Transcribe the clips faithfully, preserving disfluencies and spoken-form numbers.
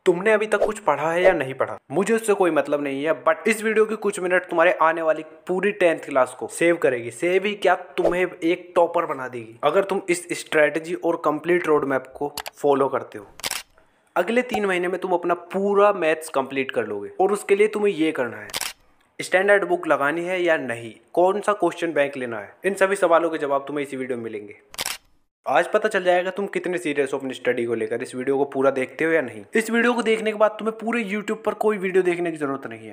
तुमने अभी तक कुछ पढ़ा है या नहीं पढ़ा, मुझे उससे कोई मतलब नहीं है, बट इस वीडियो के कुछ मिनट तुम्हारे आने वाली पूरी टेंथ क्लास को सेव करेगी। सेव ही क्या, तुम्हें एक टॉपर बना देगी अगर तुम इस स्ट्रेटजी और कंप्लीट रोड मैप को फॉलो करते हो। अगले तीन महीने में तुम अपना पूरा मैथ्स कंप्लीट कर लोगे और उसके लिए तुम्हें ये करना है, स्टैंडर्ड बुक लगानी है या नहीं, कौन सा क्वेश्चन बैंक लेना है, इन सभी सवालों के जवाब तुम्हें इसी वीडियो में मिलेंगे। आज पता चल जाएगा तुम कितने सीरियस हो अपनी स्टडी को लेकर। इस वीडियो को पूरा देखते हो या नहीं। इस वीडियो को देखने के बाद तुम्हें पूरे यूट्यूब पर कोई वीडियो देखने की जरूरत नहीं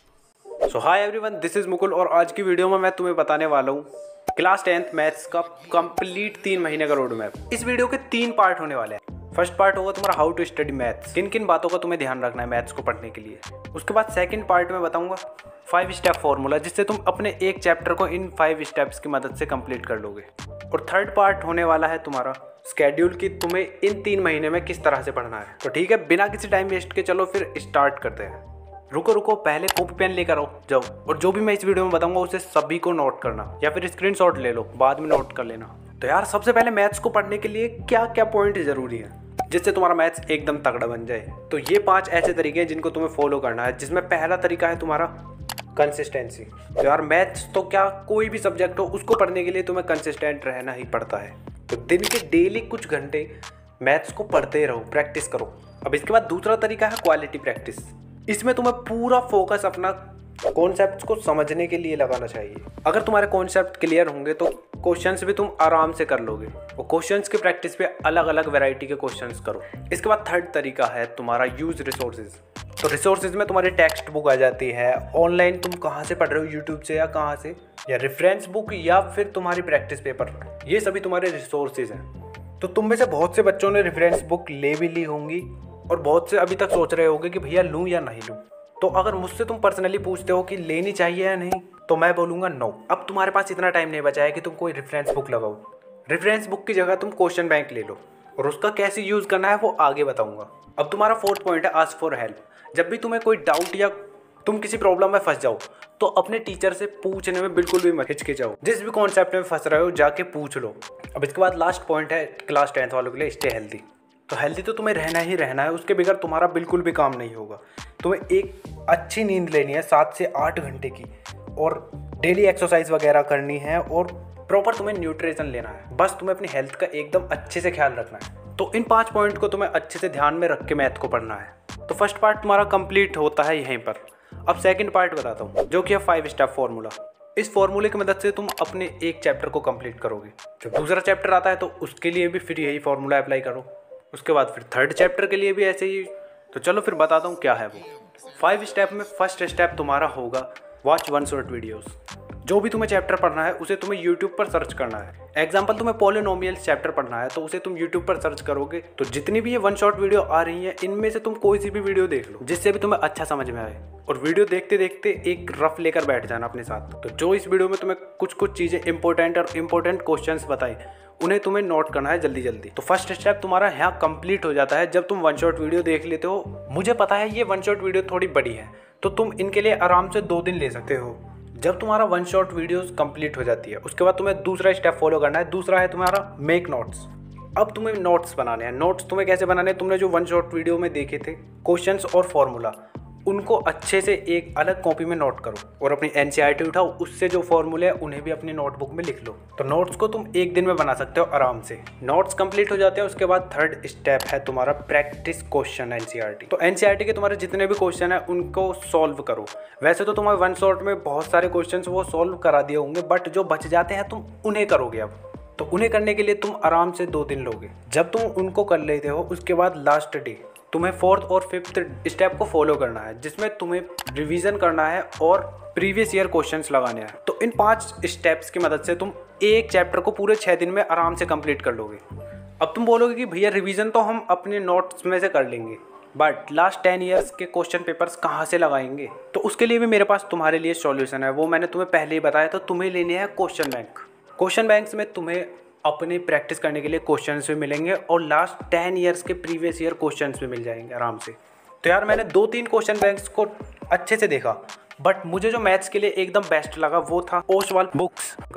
है। So hi everyone, this is Mukul और आज की वीडियो में मैं तुम्हें बताने वाला हूँ क्लास टेंथ मैथ्स का कंप्लीट तीन महीने का रोड मैप। इस वीडियो के तीन पार्ट होने वाले हैं। फर्स्ट पार्ट होगा तुम्हारा हाउ टू स्टडी मैथ्स, किन किन बातों का तुम्हें ध्यान रखना है मैथ्स को पढ़ने के लिए। उसके बाद सेकंड पार्ट में बताऊंगा फाइव स्टेप फॉर्मूला, जिससे तुम अपने एक चैप्टर को इन फाइव स्टेप्स की मदद से कंप्लीट कर लोगे। और थर्ड पार्ट होने वाला है तुम्हारा स्केड्यूल की तुम्हें इन तीन महीने में किस तरह से पढ़ना है। तो ठीक है, बिना किसी टाइम वेस्ट के चलो फिर स्टार्ट करते हैं। रुको रुको, पहले कॉपी पेन लेकर आओ जाओ, और जो भी मैं इस वीडियो में बताऊंगा उसे सभी को नोट करना या फिर स्क्रीनशॉट ले लो, बाद में नोट कर लेना। तो यार सबसे पहले मैथ्स को पढ़ने के लिए क्या क्या पॉइंट जरूरी है जिससे तुम्हारा मैथ्स एकदम तगड़ा बन जाए। तो ये पांच ऐसे तरीके हैं जिनको तुम्हें फॉलो करना है, जिसमें पहला तरीका है तुम्हारा कंसिस्टेंसी। तो यार मैथ्स तो क्या कोई भी सब्जेक्ट हो, उसको पढ़ने के लिए तुम्हें कंसिस्टेंट रहना ही पड़ता है। तो दिन के डेली कुछ घंटे मैथ्स को पढ़ते रहो, प्रैक्टिस करो। अब इसके बाद दूसरा तरीका है क्वालिटी प्रैक्टिस। इसमें तुम्हें पूरा फोकस अपना कॉन्सेप्ट को समझने के लिए लगाना चाहिए। अगर तुम्हारे कॉन्सेप्ट क्लियर होंगे तो क्वेश्चंस भी तुम आराम से कर लोगे। और क्वेश्चंस की प्रैक्टिस पे अलग अलग वैरायटी के क्वेश्चंस करो। इसके बाद थर्ड तरीका है तुम्हारा यूज रिसोर्सेज। तो रिसोर्सेज में तुम्हारी टेक्स्ट बुक आ जाती है, ऑनलाइन तुम कहाँ से पढ़ रहे हो, यूट्यूब से या कहाँ से, या रेफरेंस बुक या फिर तुम्हारी प्रैक्टिस पेपर, ये सभी तुम्हारे रिसोर्सेज हैं। तो तुम में से बहुत से बच्चों ने रेफरेंस बुक ले भी ली होंगी और बहुत से अभी तक सोच रहे होंगे कि भैया लूँ या नहीं लूँ। तो अगर मुझसे तुम पर्सनली पूछते हो कि लेनी चाहिए या नहीं, तो मैं बोलूँगा नो। अब तुम्हारे पास इतना टाइम नहीं बचा है कि तुम कोई रेफरेंस बुक लगाओ। रेफरेंस बुक की जगह तुम क्वेश्चन बैंक ले लो, और उसका कैसे यूज़ करना है वो आगे बताऊँगा। अब तुम्हारा फोर्थ पॉइंट है आस्क फॉर हेल्प। जब भी तुम्हें कोई डाउट या तुम किसी प्रॉब्लम में फंस जाओ तो अपने टीचर से पूछने में बिल्कुल भी मत हिचकिचाओ। जिस भी कॉन्सेप्ट में फंस रहे हो जाके पूछ लो। अब इसके बाद लास्ट पॉइंट है क्लास टेंथ वालों के लिए, स्टे हेल्दी। तो हेल्दी तो तुम्हें रहना ही रहना है, उसके बगैर तुम्हारा बिल्कुल भी काम नहीं होगा। तुम्हें एक अच्छी नींद लेनी है सात से आठ घंटे की, और डेली एक्सरसाइज वगैरह करनी है, और प्रॉपर तुम्हें न्यूट्रिशन लेना है। बस तुम्हें अपनी हेल्थ का एकदम अच्छे से ख्याल रखना है। तो इन पांच पॉइंट को तुम्हें अच्छे से ध्यान में रख के मैथ को पढ़ना है। तो फर्स्ट पार्ट तुम्हारा कंप्लीट होता है यहीं पर। अब सेकंड पार्ट बताता हूँ, जो कि है फाइव स्टेप फॉर्मूला। इस फॉर्मूले की मदद से तुम अपने एक चैप्टर को कंप्लीट करोगे। जब दूसरा चैप्टर आता है तो उसके लिए भी फिर यही फॉर्मूला अप्लाई करो। उसके बाद फिर थर्ड चैप्टर के लिए भी ऐसे ही। तो चलो फिर बताता हूँ क्या है वो फाइव स्टेप में। फर्स्ट स्टेप तुम्हारा होगा वॉच वन शॉर्ट वीडियोस। जो भी तुम्हें चैप्टर पढ़ना है उसे तुम्हें यूट्यूब पर सर्च करना है। एग्जाम्पल, तुम्हें पॉलिनोमियल्स चैप्टर पढ़ना है तो उसे तुम यूट्यूब पर सर्च करोगे। तो जितनी भी ये वन शॉट वीडियो आ रही है इनमें से तुम कोई सी भी वीडियो देख लो जिससे भी तुम्हें अच्छा समझ में आए, और वीडियो देखते देखते एक रफ लेकर बैठ जाना अपने साथ। तो जो इस वीडियो में तुम्हें कुछ कुछ चीज़ें इंपॉर्टेंट और इंपॉर्टेंट क्वेश्चंस बताए उन्हें तुम्हें नोट करना है जल्दी जल्दी। तो फर्स्ट स्टेप तुम्हारा यहाँ कंप्लीट हो जाता है जब तुम वन शॉट वीडियो देख लेते हो। मुझे पता है ये वन शॉट वीडियो थोड़ी बड़ी है, तो तुम इनके लिए आराम से दो दिन ले सकते हो। जब तुम्हारा वन शॉट वीडियोस कंप्लीट हो जाती है उसके बाद तुम्हें दूसरा स्टेप फॉलो करना है। दूसरा है तुम्हारा मेक नोट्स। अब तुम्हें नोट्स बनाने हैं। नोट्स तुम्हें कैसे बनाने हैं, तुमने जो वन शॉट वीडियो में देखे थे क्वेश्चंस और फॉर्मूला, उनको अच्छे से एक अलग कॉपी में नोट करो, और अपनी एनसीईआरटी उठाओ, उससे जो फॉर्मूले हैं उन्हें भी अपनी नोटबुक में लिख लो। तो नोट्स को तुम एक दिन में बना सकते हो आराम से। नोट्स कंप्लीट हो जाते हैं उसके बाद थर्ड स्टेप है तुम्हारा प्रैक्टिस क्वेश्चन एनसीईआरटी। तो एनसीईआरटी के तुम्हारे जितने भी क्वेश्चन है उनको सॉल्व करो। वैसे तो तुम्हारे वन शॉट में बहुत सारे क्वेश्चन वो सॉल्व करा दिए होंगे, बट जो बच जाते हैं तुम उन्हें करोगे। अब तो उन्हें करने के लिए तुम आराम से दो दिन लोगे। जब तुम उनको कर लेते हो उसके बाद लास्ट डे तुम्हें फोर्थ और फिफ्थ स्टेप को फॉलो करना है, जिसमें तुम्हें रिवीजन करना है और प्रीवियस ईयर क्वेश्चंस लगाने हैं। तो इन पांच स्टेप्स की मदद से तुम एक चैप्टर को पूरे छः दिन में आराम से कंप्लीट कर लोगे। अब तुम बोलोगे कि भैया रिवीजन तो हम अपने नोट्स में से कर लेंगे, बट लास्ट टेन ईयर्स के क्वेश्चन पेपर्स कहाँ से लगाएंगे। तो उसके लिए भी मेरे पास तुम्हारे लिए सॉल्यूशन है, वो मैंने तुम्हें पहले ही बताया। तो तुम्हें लेने हैं क्वेश्चन बैंक। क्वेश्चन बैंक्स में तुम्हें अपने प्रैक्टिस करने के लिए क्वेश्चंस भी मिलेंगे और लास्ट टेन इयर्स के प्रीवियस ईयर क्वेश्चंस भी मिल जाएंगे आराम से। तो यार मैंने दो तीन क्वेश्चन बैंक्स को अच्छे से देखा, बट मुझे जो मैथ्स के लिए एकदम बेस्ट लगा वो था ओसवाल बुक्स का।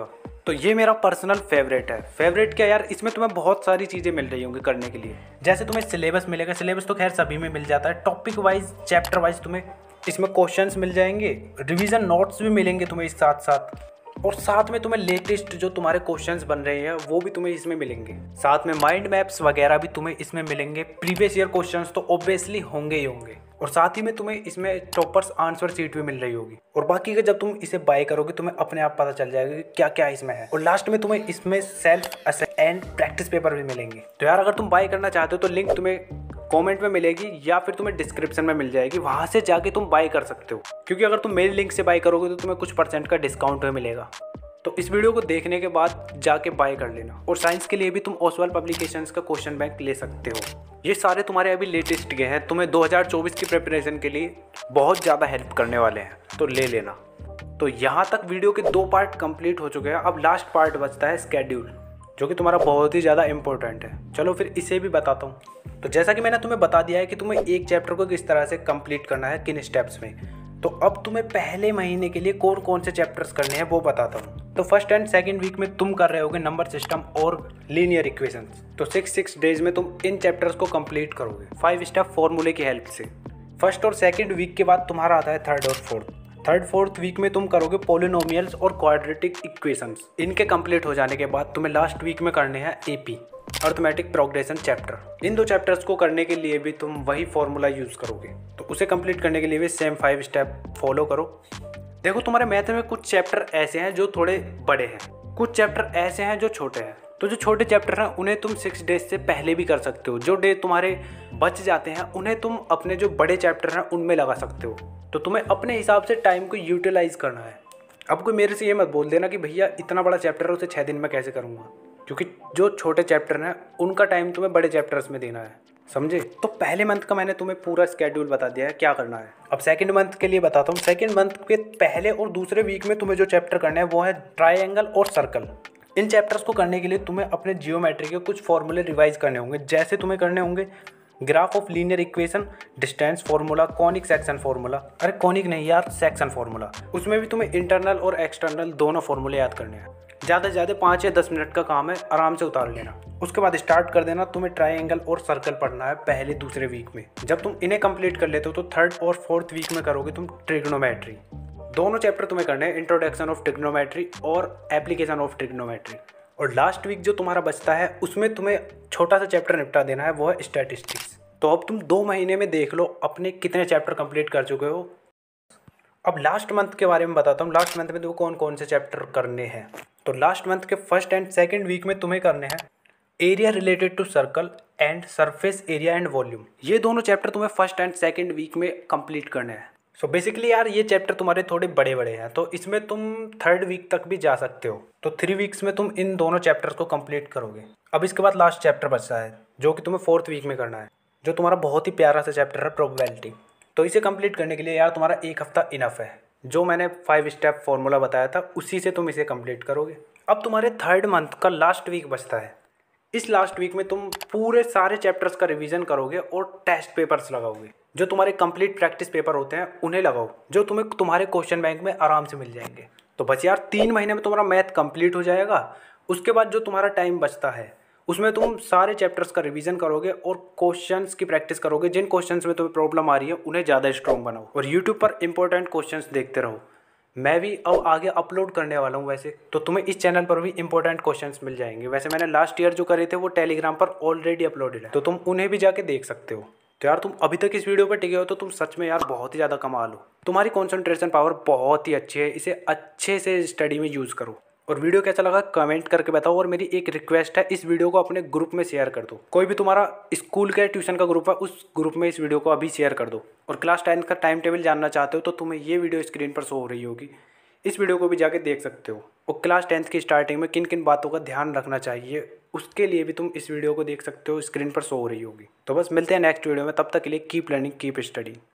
तो ये मेरा पर्सनल फेवरेट है। फेवरेट क्या यार, इसमें तुम्हें बहुत सारी चीज़ें मिल रही होंगी करने के लिए। जैसे तुम्हें सिलेबस मिलेगा, सिलेबस तो खैर सभी में मिल जाता है। टॉपिक वाइज, चैप्टर वाइज तुम्हें इसमें क्वेश्चंस मिल जाएंगे, रिवीजन नोट्स भी मिलेंगे तुम्हें इस साथ साथ, और साथ में तुम्हें लेटेस्ट जो तुम्हारे क्वेश्चंस बन रहे हैं वो भी तुम्हें इसमें मिलेंगे। साथ में माइंड मैप्स वगैरह भी तुम्हें इसमें मिलेंगे। प्रीवियस ईयर क्वेश्चंस तो ऑब्वियसली होंगे ही होंगे, और साथ ही में तुम्हें इसमें टॉपर्स आंसर शीट भी मिल रही होगी। और बाकी का जब तुम इसे बाय करोगे तुम्हें अपने आप पता चल जाएगा कि क्या क्या इसमें है। और लास्ट में तुम्हें इसमें self assessment and practice paper भी मिलेंगे। तो यार अगर तुम बाय करना चाहते हो तो लिंक तुम्हें कमेंट में मिलेगी या फिर तुम्हें डिस्क्रिप्शन में मिल जाएगी, वहां से जाके तुम बाय कर सकते हो। क्योंकि अगर तुम मेरे लिंक से बाय करोगे तो तुम्हें कुछ परसेंट का डिस्काउंट भी मिलेगा। तो इस वीडियो को देखने के बाद जाके बाय कर लेना। और साइंस के लिए भी तुम ओसवाल पब्लिकेशंस का क्वेश्चन बैंक ले सकते हो। ये सारे तुम्हारे अभी लेटेस्ट गए हैं, तुम्हें दो हज़ार चौबीस की प्रिपरेशन के लिए बहुत ज़्यादा हेल्प करने वाले हैं, तो ले लेना। तो यहाँ तक वीडियो के दो पार्ट कंप्लीट हो चुके हैं। अब लास्ट पार्ट बचता है स्केड्यूल, जो कि तुम्हारा बहुत ही ज़्यादा इंपॉर्टेंट है। चलो फिर इसे भी बताता हूँ। तो जैसा कि मैंने तुम्हें बता दिया है कि तुम्हें एक चैप्टर को किस तरह से कंप्लीट करना है, किन स्टेप्स में, तो अब तुम्हें पहले महीने के लिए कौन कौन से चैप्टर्स करने हैं वो बताता हूँ। तो फर्स्ट एंड सेकंड वीक में तुम कर रहे होगे नंबर सिस्टम और लीनियर इक्वेशंस। तो सिक्स सिक्स डेज में तुम इन चैप्टर्स को कंप्लीट करोगे फाइव स्टेप फॉर्मूले की हेल्प से। फर्स्ट और सेकंड वीक के बाद तुम्हारा आता है थर्ड और फोर्थ। थर्ड फोर्थ वीक में तुम करोगे पॉलिनोमियल्स और क्वाड्रेटिक इक्वेशंस। इनके कंप्लीट हो जाने के बाद तुम्हें लास्ट वीक में करने हैं एपी, अर्थमेटिक प्रोग्रेशन चैप्टर। इन दो चैप्टर्स को करने के लिए भी तुम वही फॉर्मूला यूज़ करोगे। तो उसे कंप्लीट करने के लिए भी सेम फाइव स्टेप फॉलो करो। देखो तुम्हारे मैथ में कुछ चैप्टर ऐसे हैं जो थोड़े बड़े हैं, कुछ चैप्टर ऐसे हैं जो छोटे हैं। तो जो छोटे चैप्टर हैं उन्हें तुम सिक्स डेज से पहले भी कर सकते हो। जो डे तुम्हारे बच जाते हैं उन्हें तुम अपने जो बड़े चैप्टर हैं उनमें लगा सकते हो। तो तुम्हें अपने हिसाब से टाइम को यूटिलाइज करना है। अब कोई मेरे से ये मत बोल देना कि भैया इतना बड़ा चैप्टर है उसे छः दिन में कैसे करूँगा, क्योंकि जो छोटे चैप्टर हैं उनका टाइम तुम्हें बड़े चैप्टर्स में देना है, समझे। तो पहले मंथ का मैंने तुम्हें पूरा स्केड्यूल बता दिया है क्या करना है। अब सेकंड मंथ के लिए बताता हूँ। सेकंड मंथ के पहले और दूसरे वीक में तुम्हें जो चैप्टर करना है वो है ट्रायंगल और सर्कल। इन चैप्टर्स को करने के लिए तुम्हें अपने जियोमेट्री के कुछ फॉर्मूले रिवाइज करने होंगे। जैसे तुम्हें करने होंगे graph of linear equation, distance formula, conic section formula, अरे कॉनिक नहीं यार, सेक्शन फार्मूला। उसमें भी तुम्हें इंटरनल और एक्सटर्नल दोनों फार्मूले याद करने हैं। ज़्यादा से ज़्यादा पाँच या दस मिनट का काम है, आराम से उतार लेना। उसके बाद स्टार्ट कर देना। तुम्हें ट्रायंगल और सर्कल पढ़ना है पहले दूसरे वीक में। जब तुम इन्हें कंप्लीट कर लेते हो तो थर्ड और फोर्थ वीक में करोगे तुम ट्रिग्नोमेट्री। दोनों चैप्टर तुम्हें करने हैं, इंट्रोडक्शन ऑफ ट्रिग्नोमेट्री और एप्लीकेशन ऑफ ट्रिग्नोमेट्री। और लास्ट वीक जो तुम्हारा बचता है उसमें तुम्हें छोटा सा चैप्टर निपटा देना है, वो है स्टैटिस्टिक्स। तो अब तुम दो महीने में देख लो अपने कितने चैप्टर कंप्लीट कर चुके हो। अब लास्ट मंथ के बारे में बताता हूँ। लास्ट मंथ में तुम्हें कौन कौन से चैप्टर करने हैं। तो लास्ट मंथ के फर्स्ट एंड सेकंड वीक में तुम्हें करने हैं area related to circle and surface area and volume. ये दोनों चैप्टर तुम्हें फर्स्ट एंड सेकंड वीक में कंप्लीट करने हैं। सो बेसिकली यार ये चैप्टर तुम्हारे थोड़े बड़े बड़े हैं, तो इसमें तुम थर्ड वीक तक भी जा सकते हो। तो थ्री वीक्स में तुम इन दोनों चैप्टर्स को कंप्लीट करोगे। अब इसके बाद लास्ट चैप्टर बचता है जो कि तुम्हें फोर्थ वीक में करना है, जो तुम्हारा बहुत ही प्यारा सा चैप्टर है प्रोबेबिलिटी। तो इसे कंप्लीट करने के लिए यार तुम्हारा एक हफ्ता इनफ है। जो मैंने फाइव स्टेप फॉर्मूला बताया था उसी से तुम इसे कंप्लीट करोगे। अब तुम्हारे थर्ड मंथ का लास्ट वीक बचता है। इस लास्ट वीक में तुम पूरे सारे चैप्टर्स का रिवीजन करोगे और टेस्ट पेपर्स लगाओगे। जो तुम्हारे कंप्लीट प्रैक्टिस पेपर होते हैं उन्हें लगाओ, जो तुम्हें तुम्हारे क्वेश्चन बैंक में आराम से मिल जाएंगे। तो बस यार तीन महीने में तुम्हारा मैथ कंप्लीट हो जाएगा। उसके बाद जो तुम्हारा टाइम बचता है उसमें तुम सारे चैप्टर्स का रिवीजन करोगे और क्वेश्चंस की प्रैक्टिस करोगे। जिन क्वेश्चंस में तुम्हें प्रॉब्लम आ रही है उन्हें ज़्यादा स्ट्रॉन्ग बनाओ और यूट्यूब पर इंपॉर्टेंट क्वेश्चंस देखते रहो। मैं भी अब आगे अपलोड करने वाला हूँ वैसे, तो तुम्हें इस चैनल पर भी इंपॉर्टेंट क्वेश्चंस मिल जाएंगे। वैसे मैंने लास्ट ईयर जो करे थे वो टेलीग्राम पर ऑलरेडी अपलोडेड है, तो तुम उन्हें भी जाके देख सकते हो। तो यार तुम अभी तक इस वीडियो पर टिके हो तो तुम सच में यार बहुत ही ज़्यादा कमाल हो। तुम्हारी कॉन्सेंट्रेशन पावर बहुत ही अच्छी है, इसे अच्छे से स्टडी में यूज़ करो। और वीडियो कैसा लगा कमेंट करके बताओ। और मेरी एक रिक्वेस्ट है, इस वीडियो को अपने ग्रुप में शेयर कर दो। कोई भी तुम्हारा स्कूल का ट्यूशन का ग्रुप है उस ग्रुप में इस वीडियो को अभी शेयर कर दो। और क्लास टेंथ का टाइम टेबल जानना चाहते हो तो तुम्हें ये वीडियो स्क्रीन पर शो हो रही होगी, इस वीडियो को भी जाके देख सकते हो। और क्लास टेंथ की स्टार्टिंग में किन किन बातों का ध्यान रखना चाहिए उसके लिए भी तुम इस वीडियो को देख सकते हो, स्क्रीन पर शो हो रही होगी। तो बस मिलते हैं नेक्स्ट वीडियो में, तब तक के लिए कीप लर्निंग कीप स्टडी।